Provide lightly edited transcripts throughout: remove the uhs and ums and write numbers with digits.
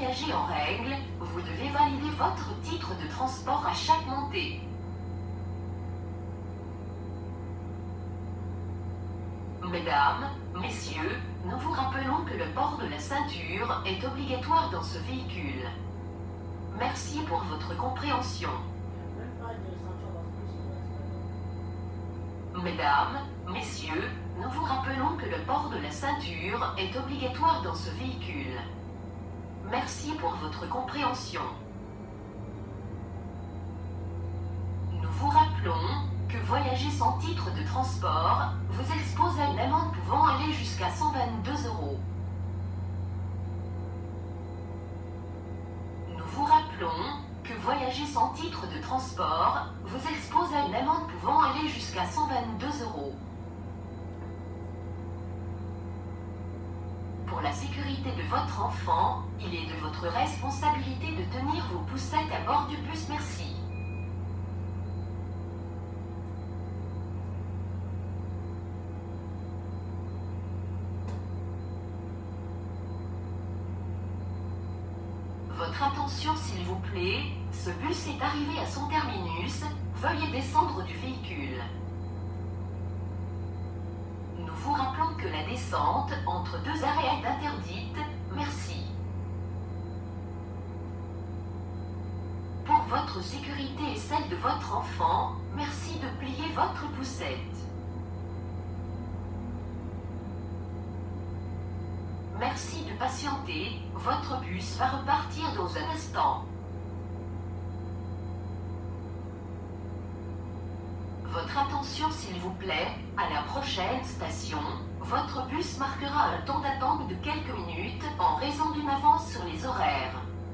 voyager en règle, vous devez valider votre titre de transport à chaque montée. Mesdames, Messieurs, nous vous rappelons que le port de la ceinture est obligatoire dans ce véhicule. Merci pour votre compréhension. Mesdames, Messieurs, nous vous rappelons que le port de la ceinture est obligatoire dans ce véhicule. Merci pour votre compréhension. Nous vous rappelons que voyager sans titre de transport vous expose à une amende pouvant aller jusqu'à 122 €. Nous vous rappelons que voyager sans titre de transport vous expose à une amende pouvant aller jusqu'à 122 €. Pour la sécurité de votre enfant, il est de votre responsabilité de tenir vos poussettes à bord du bus. Merci. Votre attention s'il vous plaît, ce bus est arrivé à son terminus, veuillez descendre du véhicule. Nous vous rappelons que la descente entre deux arrêts est interdite, merci. Pour votre sécurité et celle de votre enfant, merci de plier votre poussette. Merci de patienter, votre bus va repartir dans un instant. Votre attention s'il vous plaît, à la prochaine station, votre bus marquera un temps d'attente de quelques minutes en raison d'une avance sur les horaires.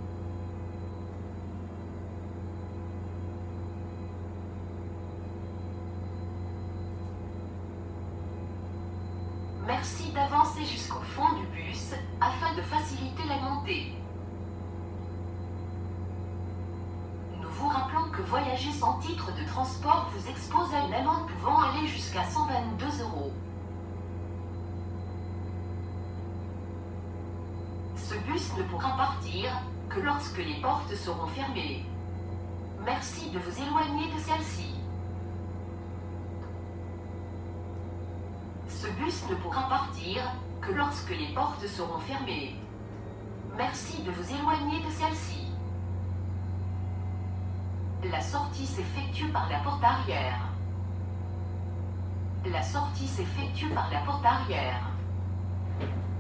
Merci d'avancer jusqu'au fond du bus, afin de faciliter la montée. Nous vous rappelons que voyager sans titre de transport vous expose à une amende pouvant aller jusqu'à 122 €. Ce bus ne pourra partir que lorsque les portes seront fermées. Merci de vous éloigner de celle-ci. Ce bus ne pourra partir que lorsque les portes seront fermées. Merci de vous éloigner de celle-ci. La sortie s'effectue par la porte arrière. La sortie s'effectue par la porte arrière.